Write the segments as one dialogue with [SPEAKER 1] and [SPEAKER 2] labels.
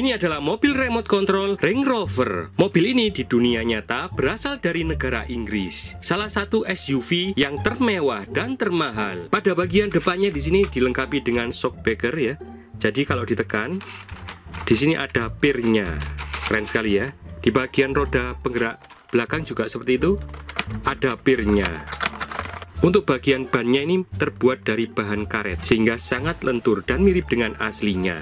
[SPEAKER 1] Ini adalah mobil remote control Range Rover. Mobil ini di dunia nyata berasal dari negara Inggris. Salah satu SUV yang termewah dan termahal. Pada bagian depannya di sini dilengkapi dengan shock breaker ya. Jadi kalau ditekan, di sini ada pirnya. Keren sekali ya. Di bagian roda penggerak belakang juga seperti itu, ada pirnya. Untuk bagian bannya ini terbuat dari bahan karet sehingga sangat lentur dan mirip dengan aslinya.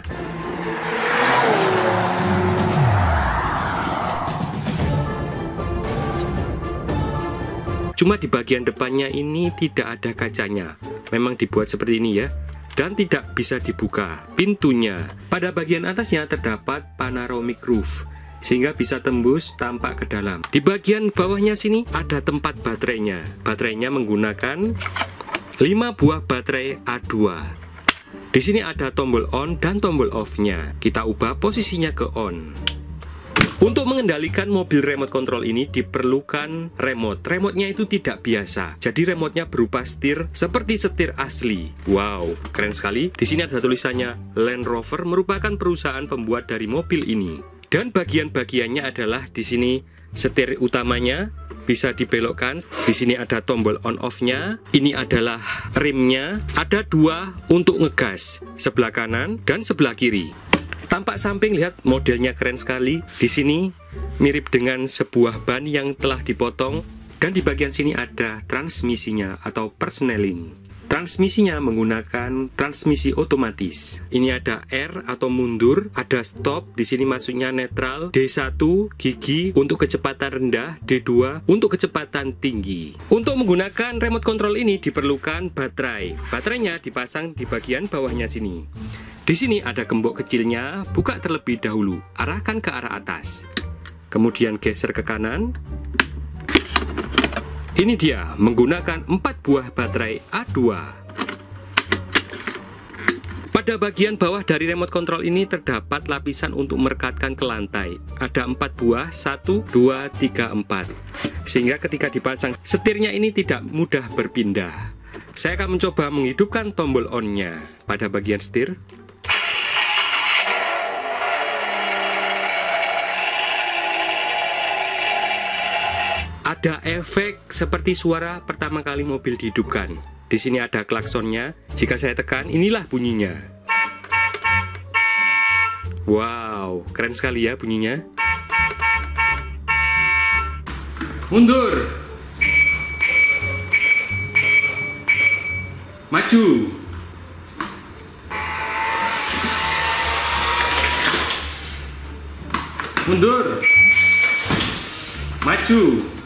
[SPEAKER 1] Cuma di bagian depannya ini tidak ada kacanya. Memang dibuat seperti ini ya. Dan tidak bisa dibuka pintunya. Pada bagian atasnya terdapat panoramic roof sehingga bisa tembus tampak ke dalam. Di bagian bawahnya sini ada tempat baterainya. Baterainya menggunakan 5 buah baterai A2. Di sini ada tombol on dan tombol off-nya. Kita ubah posisinya ke on. Untuk mengendalikan mobil remote control ini diperlukan remote. Remote-nya itu tidak biasa. Jadi remote-nya berupa setir seperti setir asli. Wow, keren sekali. Di sini ada tulisannya Land Rover merupakan perusahaan pembuat dari mobil ini. Dan bagian-bagiannya adalah di sini setir utamanya bisa dibelokkan. Di sini ada tombol on off-nya. Ini adalah rimnya. Ada 2 untuk ngegas, sebelah kanan dan sebelah kiri. Tampak samping, lihat modelnya keren sekali. Di sini mirip dengan sebuah ban yang telah dipotong. Dan di bagian sini ada transmisinya atau persneling. Transmisinya menggunakan transmisi otomatis. Ini ada R atau mundur, ada stop, di sini maksudnya netral, D1 gigi untuk kecepatan rendah, D2 untuk kecepatan tinggi. Untuk menggunakan remote control ini diperlukan baterai. Baterainya dipasang di bagian bawahnya sini. Di sini ada gembok kecilnya, buka terlebih dahulu, arahkan ke arah atas. Kemudian geser ke kanan. Ini dia, menggunakan 4 buah baterai A2. Pada bagian bawah dari remote control ini terdapat lapisan untuk merekatkan ke lantai. Ada 4 buah, 1, 2, 3, 4. Sehingga ketika dipasang, setirnya ini tidak mudah berpindah. Saya akan mencoba menghidupkan tombol on-nya pada bagian setir. Ada efek seperti suara pertama kali mobil dihidupkan. Di sini ada klaksonnya. Jika saya tekan, inilah bunyinya. Wow, keren sekali ya bunyinya. Mundur. Maju. Mundur. Maju.